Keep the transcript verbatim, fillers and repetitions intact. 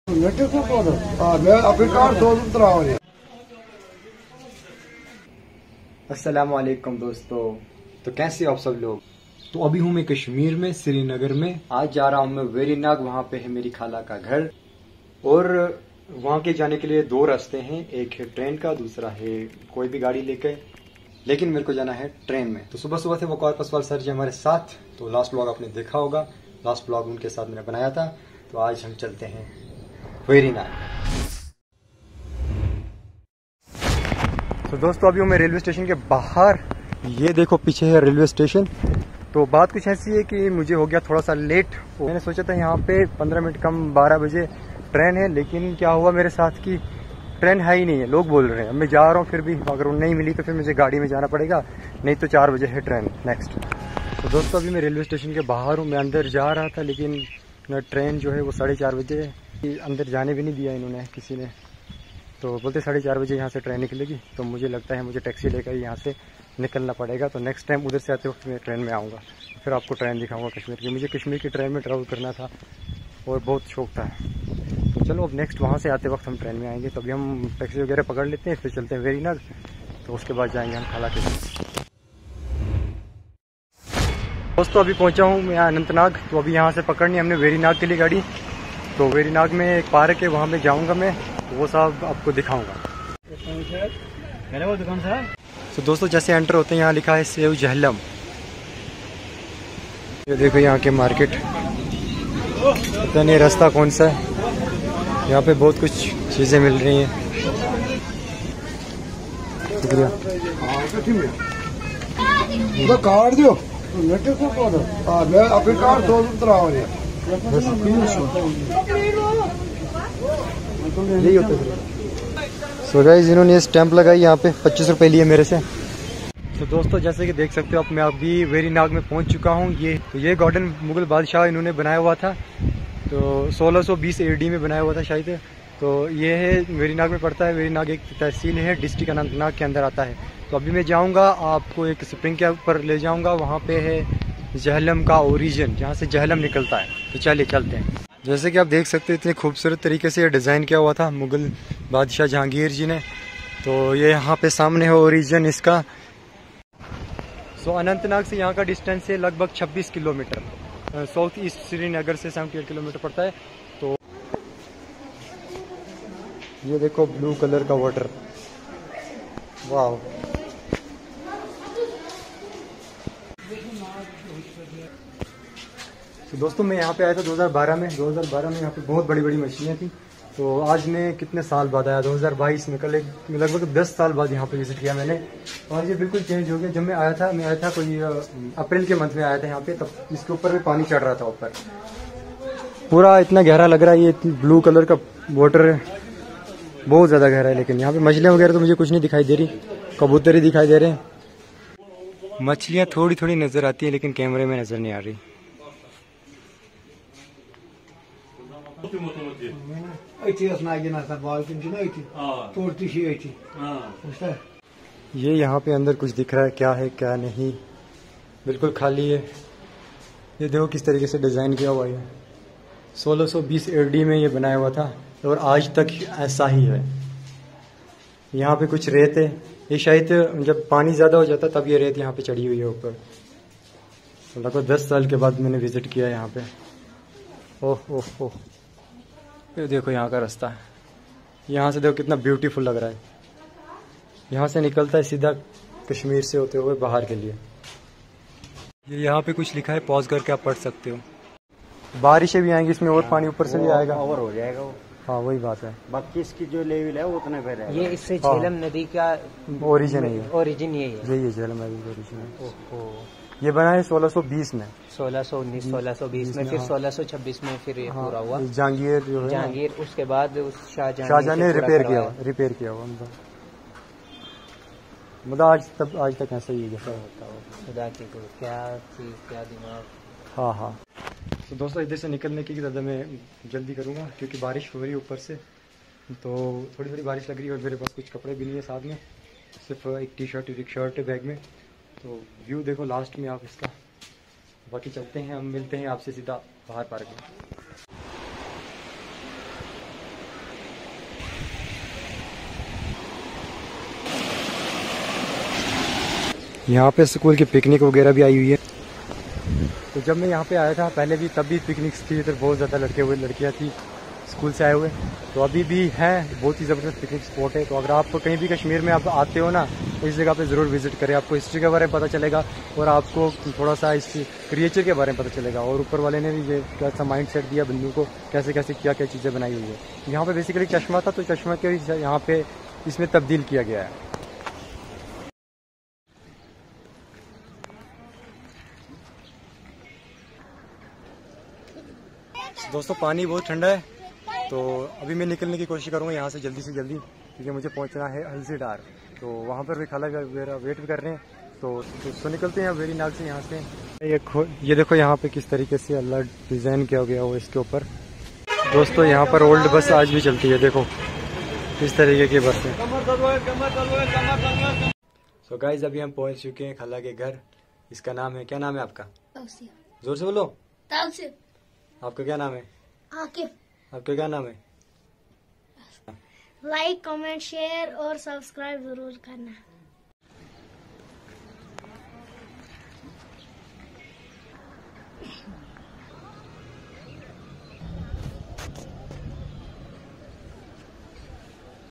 अस्सलाम वालेकुम दोस्तों, तो कैसे हो आप सब लोग। तो अभी हूँ मैं कश्मीर में, श्रीनगर में। आज जा रहा हूँ मैं वेरीनाग, वहाँ पे है मेरी खाला का घर। और वहाँ के जाने के लिए दो रास्ते हैं, एक है ट्रेन का, दूसरा है कोई भी गाड़ी लेके, लेकिन मेरे को जाना है ट्रेन में। तो सुबह सुबह थे वकार पसवाल सर जी हमारे साथ। तो लास्ट ब्लॉग आपने देखा होगा, लास्ट ब्लॉग उनके साथ मैंने बनाया था। तो आज हम चलते हैं वेरीनाग। तो दोस्तों अभी हूँ मैं रेलवे स्टेशन के बाहर, ये देखो पीछे है रेलवे स्टेशन। तो बात कुछ ऐसी है कि मुझे हो गया थोड़ा सा लेट। मैंने सोचा था यहाँ पे पंद्रह मिनट कम बारह बजे ट्रेन है, लेकिन क्या हुआ मेरे साथ की ट्रेन है ही नहीं है। लोग बोल रहे हैं, मैं जा रहा हूँ फिर भी अगर वो नहीं मिली तो फिर मुझे गाड़ी में जाना पड़ेगा, नहीं तो चार बजे है ट्रेन नेक्स्ट। तो दोस्तों अभी मैं रेलवे स्टेशन के बाहर हूँ, मैं अंदर जा रहा था लेकिन ट्रेन जो है वो साढ़े चार बजे, अंदर जाने भी नहीं दिया इन्होंने किसी ने। तो बोलते साढ़े चार बजे यहाँ से ट्रेन निकलेगी। तो मुझे लगता है मुझे टैक्सी लेकर यहाँ से निकलना पड़ेगा। तो नेक्स्ट टाइम उधर से आते वक्त मैं ट्रेन में आऊँगा, फिर आपको ट्रेन दिखाऊंगा कश्मीर की। मुझे कश्मीर की ट्रेन में ट्रैवल करना था और बहुत शौक था। तो चलो अब नेक्स्ट वहाँ से आते वक्त हम ट्रेन में आएंगे। तो अभी हम टैक्सी वगैरह पकड़ लेते हैं, फिर चलते हैं वेरीनाग। तो उसके बाद जाएंगे हम खाला के। दोस्तों अभी पहुँचा हूँ मैं अनंतनाग। तो अभी यहाँ से पकड़नी हमने वेरीनाग के लिए गाड़ी। तो वेरीनाग में एक पार्क है, वहाँ पे जाऊँगा मैं, वो सब आपको दिखाऊंगा। मेरे वो दुकान से। तो दोस्तों जैसे एंटर होते हैं यहाँ लिखा है सेव जहलम। ये देखो यहाँ के मार्केट, पता नहीं रास्ता कौन सा है। यहाँ पे बहुत कुछ चीजें मिल रही हैं। शुक्रिया। कार्ड दो कार्ड दो यही होता है। सो गाइस इन्होंने ये स्टैंप लगाई यहाँ पे, पच्चीस रुपए लिए मेरे से। तो दोस्तों जैसे कि देख सकते हो अब मैं अभी वेरीनाग में पहुंच चुका हूँ। ये तो ये गार्डन मुगल बादशाह इन्होंने बनाया हुआ था, तो सोलह सौ बीस एडी में बनाया हुआ था शायद। तो ये है वेरीनाग में पड़ता है। वेरीनाग एक तहसील है, डिस्ट्रिक्ट अनंतनाग के अंदर आता है। तो अभी मैं जाऊँगा, आपको एक स्प्रिंग के ऊपर ले जाऊँगा, वहाँ पे है जहलम का ओरिजिन, जहाँ से जहलम निकलता है। तो चलिए चलते हैं। जैसे कि आप देख सकते हैं इतने खूबसूरत तरीके से ये डिज़ाइन किया हुआ था मुगल बादशाह जहांगीर जी ने। तो ये यहाँ पे सामने है ओरिजिन इसका। सो अनंतनाग से यहाँ का डिस्टेंस है लगभग छब्बीस किलोमीटर, साउथ ईस्ट श्रीनगर से अठहत्तर किलोमीटर पड़ता है। तो ये देखो ब्लू कलर का वाटर, वाह। तो दोस्तों मैं यहाँ पे आया था दो हज़ार बारह में। दो हज़ार बारह में यहाँ पे बहुत बड़ी बड़ी मछलियाँ थी। तो आज मैं कितने साल बाद आया, दो हज़ार बाईस में, कल एक लगभग दस साल बाद यहाँ पे विजिट किया मैंने। और ये बिल्कुल चेंज हो गया। जब मैं आया था मैं आया था कोई अप्रैल के मंथ में आया था यहाँ पे, तब इसके ऊपर में पानी चढ़ रहा था ऊपर, पूरा इतना गहरा लग रहा है। ये ब्लू कलर का वाटर है, बहुत ज़्यादा गहरा है। लेकिन यहाँ पे मछलियाँ वगैरह तो मुझे कुछ नहीं दिखाई दे रही, कबूतर ही दिखाई दे रहे हैं। मछलियाँ थोड़ी थोड़ी नज़र आती है लेकिन कैमरे में नज़र नहीं आ रही। ये यहाँ पे अंदर कुछ दिख रहा है, क्या है क्या नहीं, बिल्कुल खाली है। ये देखो किस तरीके से डिज़ाइन किया हुआ है। सोलह सौ बीस एडी में ये बनाया हुआ था और आज तक ऐसा ही है। यहाँ पे कुछ रेत है, ये शायद जब पानी ज़्यादा हो जाता तब ये रेत यहाँ पे चढ़ी हुई है ऊपर। तो लगभग दस साल के बाद मैंने विजिट किया यहाँ पे। ओह ओह ओह, ये देखो यहाँ का रास्ता है। यहाँ से देखो कितना ब्यूटीफुल लग रहा है। यहाँ से निकलता है सीधा कश्मीर से होते हुए बाहर के लिए। ये यहाँ पे कुछ लिखा है, पॉज करके आप पढ़ सकते हो। बारिशें भी आएंगी इसमें और पानी ऊपर से भी आएगा, ओवर हो जाएगा वो। हाँ वही बात है। बाकी इसकी जो लेवल है वो उतना फिर है। ये इससे झेलम नदी का ओरिजिन है, ओरिजिन यही है। यही है झेलम नदी का ओरिजिन है। ये बना है सोलह सौ बीस में, सोलह सौ उन्नीस सोलह सौ बीस में, फिर सोलह सौ छब्बीस में फिर ये पूरा हुआ। जहांगीर जो है जहांगीर, उसके बाद उस शाहजहां शाहजहां ने रिपेयर किया रिपेयर किया हुआ। मतलब आज तब आज तक ऐसा ही जैसा होता है। खुदा की क्या चीज, क्या दिमाग। हाँ हाँ। तो दोस्तों इधर से निकलने की ज़्यादा मैं जल्दी करूँगा क्योंकि बारिश हो रही है ऊपर से। तो थोड़ी थोड़ी बारिश लग रही है और मेरे पास कुछ कपड़े भी नहीं है साथ में, सिर्फ एक टी शर्ट एक शर्ट है बैग में। तो व्यू देखो लास्ट में आप इसका। बाकी चलते हैं, हम मिलते हैं आपसे सीधा बाहर पार्क में। यहाँ पे स्कूल की पिकनिक वगैरह भी आई हुई है। तो जब मैं यहाँ पे आया था पहले भी, तब भी पिकनिक थी, इधर बहुत ज़्यादा लड़के हुए लड़कियाँ थी स्कूल से आए हुए। तो अभी भी है, बहुत ही ज़बरदस्त पिकनिक स्पॉट है। तो अगर आप कहीं भी कश्मीर में आप आते हो ना, तो इस जगह पे ज़रूर विजिट करें। आपको हिस्ट्री के बारे में पता चलेगा और आपको थोड़ा सा इसकी क्रिएचर के बारे में पता चलेगा। और ऊपर वाले ने भी ये कैसा माइंड सेट दिया बंदू को, कैसे कैसे क्या क्या चीज़ें बनाई हुई है। यहाँ पे बेसिकली चश्मा था, तो चश्मा के यहाँ पे इसमें तब्दील किया गया है। दोस्तों पानी बहुत ठंडा है, तो अभी मैं निकलने की कोशिश करूँगा यहाँ से जल्दी से जल्दी, क्योंकि मुझे पहुँचना है हल्सीडार। तो वहाँ पर भी खाला वगैरह वेट भी कर रहे हैं। तो तो, तो निकलते हैं वेरी नाग से यहाँ से। ये खो ये देखो यहाँ पे किस तरीके से अल्लाह डिज़ाइन किया गया हो इसके ऊपर। दोस्तों यहाँ पर ओल्ड बस आज भी चलती है, देखो इस तरीके की बस है। सो गाइस अभी हम पहुँच चुके हैं खाला के घर। इसका नाम है, क्या नाम है आपका? जोर से बोलो। आपका क्या नाम है? आकिब। आपका क्या नाम है? लाइक कमेंट शेयर और सब्सक्राइब जरूर करना।